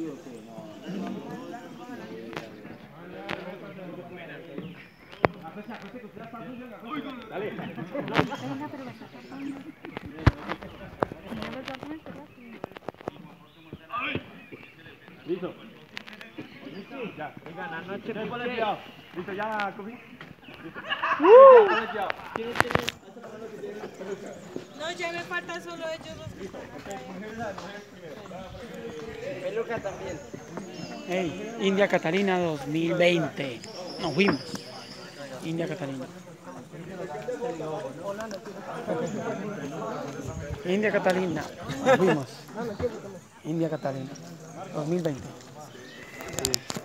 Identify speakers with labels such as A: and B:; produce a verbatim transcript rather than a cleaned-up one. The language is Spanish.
A: Dale. Listo. Ya, venga, la noche. Listo, ya, Cofi.
B: No, ya me falta solo ellos dos.
C: Peluca también.
D: Hey, India Catalina dos mil veinte. Nos fuimos. India Catalina. India Catalina. Nos fuimos. India Catalina dos mil veinte.